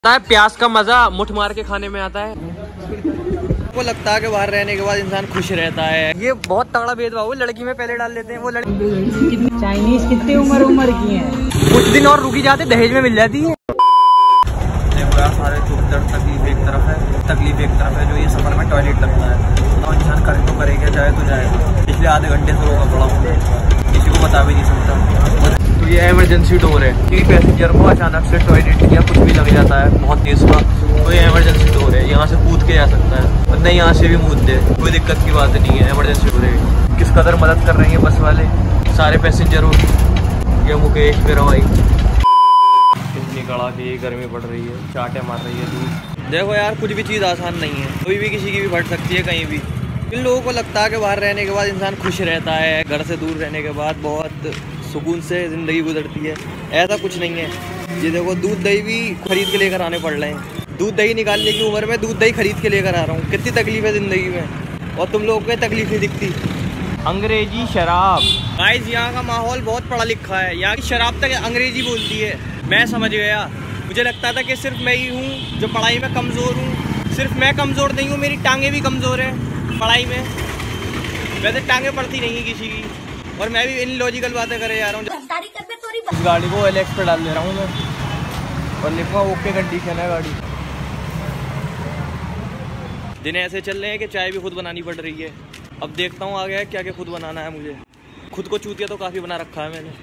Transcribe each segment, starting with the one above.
प्याज का मजा मुठ मार के खाने में आता है। वो लगता है कि बाहर रहने के बाद इंसान खुश रहता है। ये बहुत तगड़ा भेदभाव वो लड़की में पहले डाल देते हैं। वो लड़की चाइनीज कितनी उम्र की है, कुछ दिन और रुकी जाते दहेज में मिल जाती है। सारे तकलीफ एक तरफ है, जो ये सफर में टॉयलेट लगता है तो इंसान करे तो करेगा, जाए तो जाएगा। पिछले आधे घंटे से रोका पड़ा हूँ, किसी को बता भी नहीं सकता। तो ये इमरजेंसी डोर है कि पैसेंजर को अचानक से टॉयलेट या कुछ भी लग जाता है बहुत तेज का, तो ये इमरजेंसी डोर है, यहाँ से कूद के जा सकता है, और नहीं यहाँ से भी कूद दे, कोई दिक्कत की बात नहीं है। इमरजेंसी डोर है। किस कदर मदद कर रहे हैं बस वाले सारे पैसेंजरों। ये मुकेश मेरा भाई, इतनी कड़ाके गर्मी पड़ रही है, चाटे मार रही है धूप। देखो यार, कुछ भी चीज़ आसान नहीं है, कोई भी किसी की भी फट सकती है कहीं भी। इन लोगों को लगता है कि बाहर रहने के बाद इंसान खुश रहता है, घर से दूर रहने के बाद बहुत सुकून से ज़िंदगी गुजरती है। ऐसा कुछ नहीं है। ये देखो, दूध दही भी खरीद के लेकर आने पड़ रहे हैं। दूध दही निकालने की उम्र में दूध दही खरीद के लेकर आ रहा हूँ। कितनी तकलीफ है ज़िंदगी में, और तुम लोगों को तकलीफ नहीं दिखती। अंग्रेजी शराब, गाइस यहाँ का माहौल बहुत पढ़ा लिखा है। यहाँ की शराब तक अंग्रेजी बोलती है। मैं समझ गया, मुझे लगता था कि सिर्फ मैं ही हूँ जो पढ़ाई में कमज़ोर हूँ। सिर्फ मैं कमज़ोर नहीं हूँ, मेरी टांगें भी कमज़ोर हैं पढ़ाई में। वैसे टांगें पड़ती नहीं है किसी की, और मैं भी इन लॉजिकल बातें करे जा रहा हूँ। इस गाड़ी को एलेक्स पे डाल दे रहा हूँ मैं, और लिखूँगा ओके कंडीशन है गाड़ी। दिन ऐसे चल रहे हैं कि चाय भी खुद बनानी पड़ रही है। अब देखता हूँ आगे क्या क्या खुद बनाना है मुझे। खुद को चूतिया तो काफ़ी बना रखा है मैंने।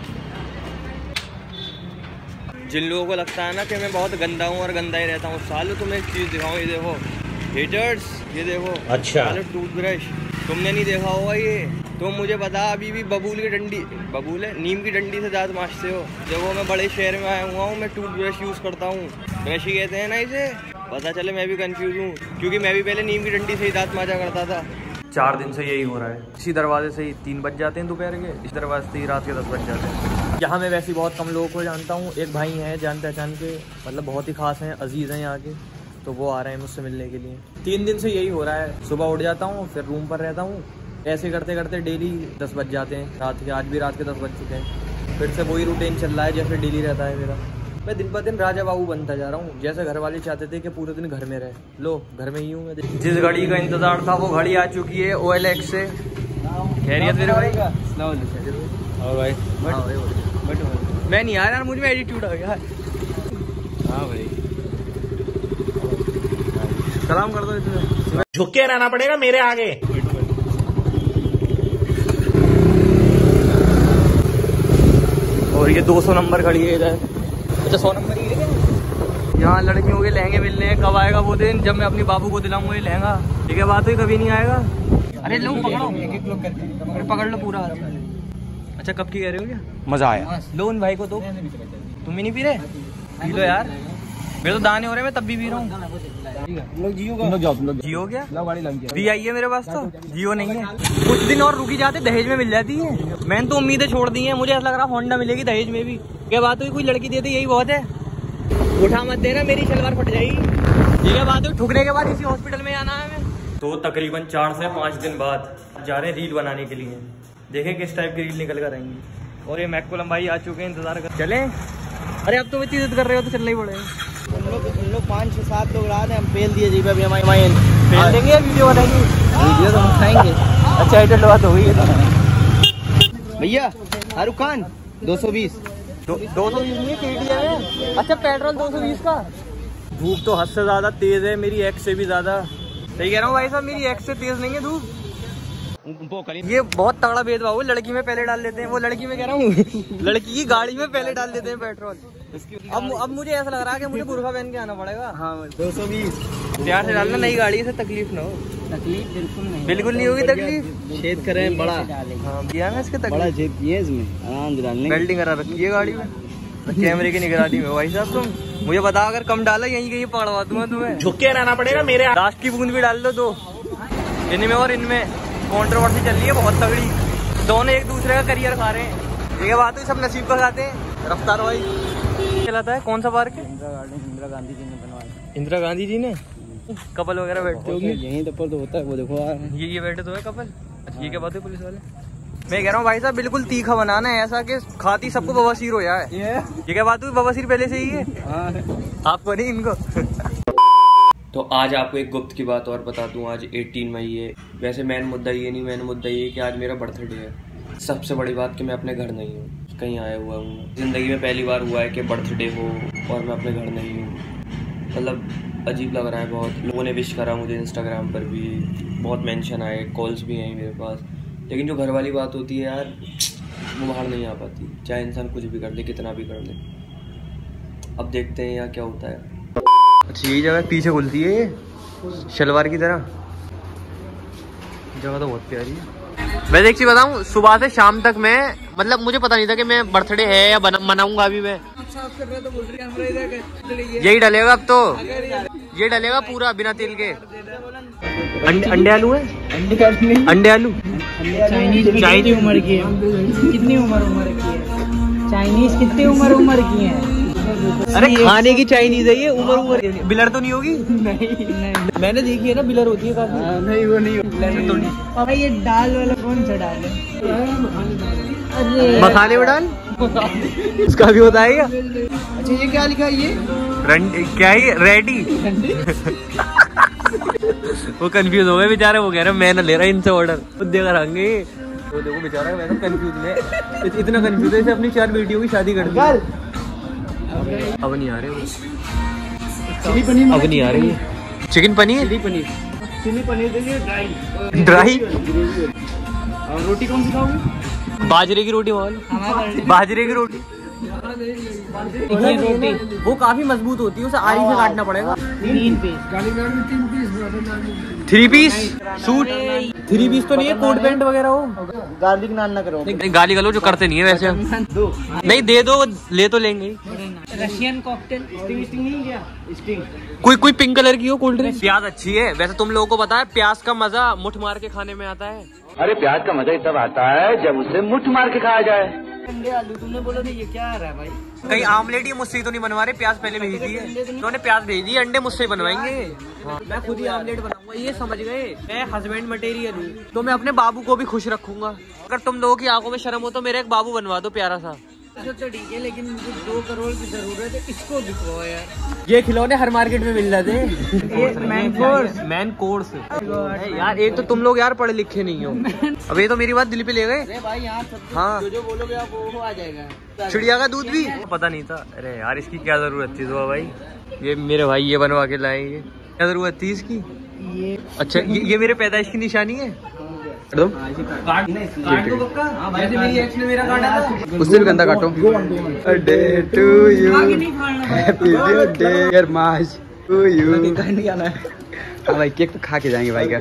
जिन लोगों को लगता है ना कि मैं बहुत गंदा हूँ और गंदा ही रहता हूँ, सालों तुम्हें एक चीज़ दिखाऊँ, ये देखो हेटर्स, ये देखो। अच्छा, टूथब्रश तुमने नहीं देखा होगा ये। तुम मुझे बता, अभी भी बबूल की डंडी, बबूल है, नीम की डंडी से दांत मांजते हो। देखो मैं बड़े शहर में आया हुआ हूँ, मैं टूथब्रश यूज़ करता हूँ। ब्रश ही कहते हैं ना इसे। पता चले मैं भी कंफ्यूज हूँ, क्योंकि मैं भी पहले नीम की डंडी से ही दांत मांजा करता था। 4 दिन से यही हो रहा है। इसी दरवाजे से ही 3 बज जाते हैं दोपहर के, इस दरवाजे से ही रात के 10 बज जाते हैं। यहाँ मैं वैसे बहुत कम लोगों को जानता हूँ। एक भाई हैं जान पहचान के, मतलब बहुत ही खास हैं, अजीज़ हैं यहाँ के, तो वो आ रहे हैं मुझसे मिलने के लिए। 3 दिन से यही हो रहा है। सुबह उठ जाता हूँ, फिर रूम पर रहता हूँ, ऐसे करते करते डेली 10 बज जाते हैं रात के। आज भी रात के 10 बज चुके हैं। फिर से वही रूटीन चल रहा है जैसे डेली रहता है मेरा। मैं दिन ब दिन राजा बाबू बनता जा रहा हूँ, जैसे घर वाले चाहते थे कि पूरे दिन घर में रहे। लो, घर में ही हूँ मैं। जिस घड़ी का इंतजार था वो घड़ी आ चुकी है OLX से। खैरियत मेरे भाई? और भाई मैं नहीं आ रहा, मुझ में एटीट्यूड आ गया। हाँ भाई, सलाम कर दो इसमें। झुक के रहना पड़ेगा मेरे आगे। और ये 200 नंबर खड़ी है इधर। अच्छा, 100 नंबर ही है। यहाँ लड़कियों के लहंगे मिलने हैं। कब आएगा वो दिन जब मैं अपनी बाबू को दिलाऊंगा ये लहंगा? ठीक है, बात हुई, कभी नहीं आएगा। अरे लो पकड़ो, अरे पकड़ लो पूरा। अच्छा, कब की कह रहे हो? क्या मजा आया? लो उन भाई को दो। तुम भी नहीं पी रहे? पी लो यार, मेरे तो दाने हो रहे, मैं तब भी पी रहा हूँ। जियो क्या वी आई है मेरे पास, तो जियो नहीं है। कुछ दिन और रुकी जाते दहेज में मिल जाती है। मैंने तो उम्मीदें छोड़ दी हैं, मुझे ऐसा लग रहा होंडा मिलेगी दहेज में भी। क्या बात हुई, कोई लड़की देती यही बहुत है। उठा मत देना, मेरी शलवार फट जाएगी। ये क्या बात हुई, ठुकने के बाद इसी हॉस्पिटल में आना है मैं। तो तकरीबन 4 से 5 दिन बाद जा रहे हैं रील बनाने के लिए। देखें किस टाइप की रील निकल कर आएंगी। और ये मैकुलम भाई आ चुके हैं, इंतजार कर। चले? अरे अब तुम इतनी इज्जत कर रहे हो तो चलना ही पड़ेगा। हम लोग 5 से 7 लोग रहा थे, हम फेल दिए जी। अभी हमारे फेल देंगे, वीडियो बनाएंगे, वीडियो तो हम खाएंगे। अच्छा, एडिट बात हो गई है भैया। शाहरुख खान 220 नहीं KTM है। अच्छा, पेट्रोल 220 का। धूप तो हद से ज्यादा तेज है, मेरी एक्स से भी ज्यादा। सही कह रहा हूँ भाई साहब, मेरी एक्स से तेज नहीं है धूप। ये बहुत तगड़ा भेदभाव वो लड़की में पहले डाल देते हैं। वो लड़की में कह रहा हूँ लड़की की गाड़ी में पहले डाल देते हैं पेट्रोल। अब मुझे ऐसा लग रहा है कि मुझे बुर्का पहन के आना पड़ेगा। हाँ, 220 प्यार से डालना, नई गाड़ी से तकलीफ ना हो। तकलीफ बिल्कुल नहीं होगी तकलीफ। छेद करें बड़ा। हाँ, किया ना इसके तकलीफ, बड़ा छेद किया इसमें, आराम से डालने। बेल्टिंग करा रखी है गाड़ी में, कैमरे की निगरानी में। भाई साहब तुम मुझे बता, अगर कम डाला यहीं कहीं पकड़वा दूंगा तुम्हें। झुक के रहना पड़ेगा मेरे। लास्ट की बूंद भी डाल दो, 2 इनमें और इनमें। कंट्रोवर्सी चल रही है बहुत तगड़ी, दोनों एक दूसरे का करियर खा रहे हैं। ये बात है, सब नसीब का खाते हैं। रफ्तार भाई चलाता है। कौन सा पार्क है? इंदिरा गांधी जी ने बनवाया। इंदिरा गांधी जी ने? कपल वगैरह बैठते होंगे यहीं तो होता है, वो देखो ये बैठे तो है कपल। अच्छा, ये क्या बात है पुलिस वाले? मैं कह रहा हूँ भाई साहब बिल्कुल तीखा बनाना है, ऐसा कि खाती सबको बवासीर हो जाए। ये क्या बात हुई, बवासीर पहले से ही है आपको नहीं इनको। तो आज आपको एक गुप्त की बात और बता दूं, आज 18 मई है। वैसे मेन मुद्दा ये नहीं, मेन मुद्दा ये कि आज मेरा बर्थडे है। सबसे बड़ी बात कि मैं अपने घर नहीं हूँ, कहीं आया हुआ हूँ। ज़िंदगी में पहली बार हुआ है कि बर्थडे हो और मैं अपने घर नहीं हूँ। मतलब अजीब लग रहा है बहुत। लोगों ने विश करा मुझे इंस्टाग्राम पर भी, बहुत मेंशन आए, कॉल्स भी आई मेरे पास, लेकिन जो घर वाली बात होती है यार वो बाहर नहीं आ पाती, चाहे इंसान कुछ भी कर ले, कितना भी कर ले। अब देखते हैं यार क्या होता है। अच्छा यही जगह पीछे खुलती है ये शलवार की तरह, जगह तो बहुत प्यारी है। मैं एक चीज बताऊं, सुबह से शाम तक मैं मतलब मुझे पता नहीं था कि मैं बर्थडे है या मनाऊंगा। अभी मैं यही डलेगा, अब तो ये डलेगा पूरा बिना तेल के। अंडे आलू है, अंडे आलू चाइनीज उम्र की है, कितनी उम्र की है चाइनीज, कितनी उम्र की है। अरे खाने की चाइनीज है ये, उम्र बिलर तो नहीं होगी? नहीं मैंने देखी है ना, बिलर होती है काफी। नहीं वो नहीं पापा ये दाल वाला कौन सा दाल है? अरे मसाले में डाल उसका भी होता है क्या? अच्छा ये क्या लिखा है ये? क्या है ये? रेडी वो कंफ्यूज हो गए बेचारे, वो कह रहे मैं ना ले रहा इनसे ऑर्डर, खुद देकर आएंगे। वो देखो बेचारा वैसे कंफ्यूज है, इतना कंफ्यूज है, अपनी 4 बेटियों की शादी कर दी। अब नहीं आ रहे चिली पनीर, अब नहीं आ रही है चिकन पनीर, चिली पनीर देखिए ड्राई। और रोटी कौन सी खाओगे? बाजरे की रोटी बाजरे की रोटी रोटी वो काफी मजबूत होती है, उसे आरी से काटना पड़ेगा। 3 पीस 3 पीस सूट, 3 पीस तो नहीं है, कोट पैंट वगैरह हो। गार्लिक नान ना करो। नहीं गाली गलो जो करते नहीं है वैसे हम। नहीं दे दो, ले तो लेंगे। रशियन कॉकटेल स्टिंग नहीं क्या? स्टिंग कोई पिंक कलर की हो कोल्ड ड्रिंक। प्याज अच्छी है वैसे, तुम लोगों को पता है प्याज का मजा मुठ मार के खाने में आता है। अरे प्याज का मजा तब आता है जब उसे मुठ मार के खाया जाए। अंडे आलू तुमने बोला नहीं, ये क्या आ रहा है भाई? कहीं आमलेट ही मुझसे तो नहीं बनवा रहे, प्याज पहले भेज दिए उन्होंने, प्याज भेज दिए, अंडे मुझसे बनवाएंगे। मैं खुद ही आमलेट बनाऊंगा, ये समझ गए। मैं हस्बैंड मटेरियल हूँ, तो मैं अपने बाबू को भी खुश रखूंगा। अगर तुम लोगों की आंखों में शर्म हो तो मेरा एक बाबू बनवा दो प्यारा सा। अच्छा तो ठीक है, लेकिन मुझे 2 करोड़ की जरूरत है, इसको दिखवाओ यार। ये खिलौने हर मार्केट में मिल जाते हैं। मैन कोर्स यार, एक तो तुम लोग यार पढ़े लिखे नहीं हो। अब ये तो मेरी बात दिल पे ले गए। भाई यहाँ हाँ जो बोलोगे आप वो आ जाएगा। चिड़िया का दूध भी पता नहीं था। अरे यार इसकी क्या जरूरत थी तो भाई, ये मेरे भाई ये बनवा के लाएंगे, क्या जरूरत थी इसकी? ये अच्छा ये मेरे पैदाइश की निशानी है। उससे भी गंदा काटो। Birthday to you, happy birthday यार माज टू यू। नहीं आना है हाँ भाई, केक तो खा के जाएंगे भाई का।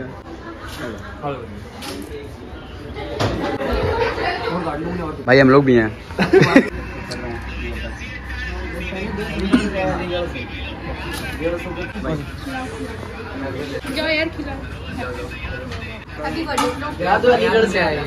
भाई हम लोग भी हैं। अलीगढ़ से आए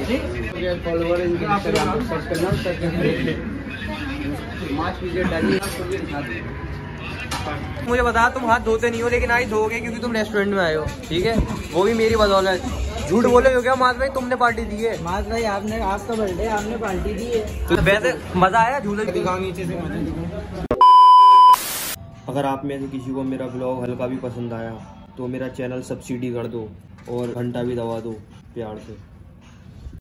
मुझे बता, तुम हाथ धोते नहीं हो लेकिन आज धोगे क्योंकि तुम रेस्टोरेंट में आए हो, ठीक है? वो भी मेरी बदौलत। झूठ बोले हो क्या माज भाई, तुमने पार्टी दी है? माज भाई आपने, आपका बर्थडे आपने पार्टी दी है। तो वैसे मजा आया झूले दिखाओ नीचे से। अगर आप में से किसी को मेरा ब्लॉग हल्का भी पसंद आया तो मेरा चैनल सब्सिडी कर दो और घंटा भी दबा दो प्यार से।